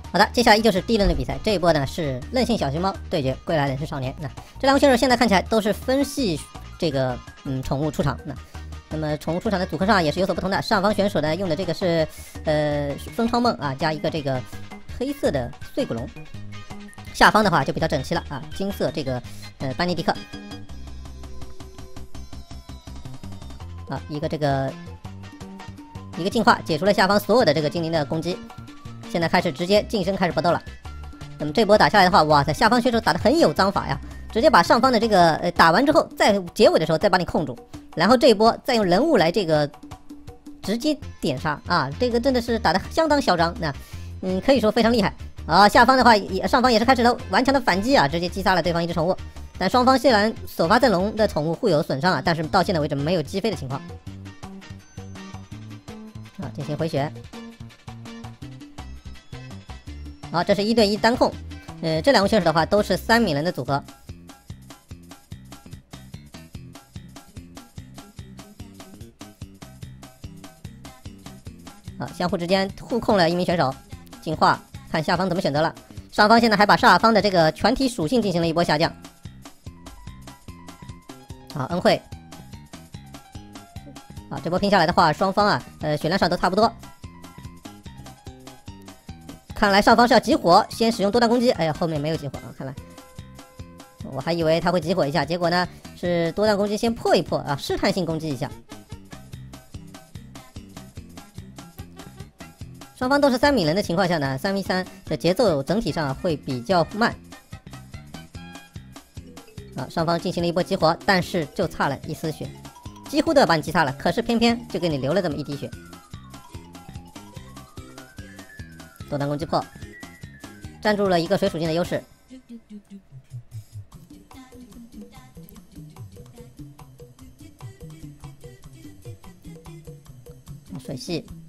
好的，接下来依旧是第一轮的比赛，这一波呢是韧性小熊猫对决归来忍士少年。那这两位选手现在看起来都是分系这个宠物出场。那么宠物出场的组合上也是有所不同的。上方选手呢用的这个是风超梦啊，加一个这个黑色的碎骨龙。下方的话就比较整齐了啊，金色这个班尼迪克啊，一个进化解除了下方所有的这个精灵的攻击。现在开始直接近身开始搏斗了。那么这波打下来的话，哇塞，下方选手打得很有章法呀，直接把上方的这个打完之后，在结尾的时候再把你控住，然后这一波再用人物来这个直接点杀啊，这个真的是打得相当嚣张。那可以说非常厉害啊。下方的话上方也是开始了顽强的反击啊，直接击杀了对方一只宠物。但双方虽然首发阵容的宠物互有损伤啊，但是到现在为止没有击飞的情况啊，进行回血。好，这是1对1单控，这两位选手的话都是3米人的组合。啊，相互之间互控了一名选手，进化，看下方怎么选择了。上方现在还把下方的这个全体属性进行了一波下降。好，恩惠。啊，这波拼下来的话，双方啊，血量上都差不多。看来上方是要集火，先使用多段攻击。哎呀，后面没有集火啊！看来我还以为他会集火一下，结果呢是多段攻击先破一破啊，试探性攻击一下。双方都是3米人的情况下呢，3v3的节奏整体上会比较慢。啊，双方进行了一波集火，但是就差了一丝血，几乎都要把你击杀了，可是偏偏就给你留了这么一滴血。多段攻击破，占住了一个水属性的优势。水系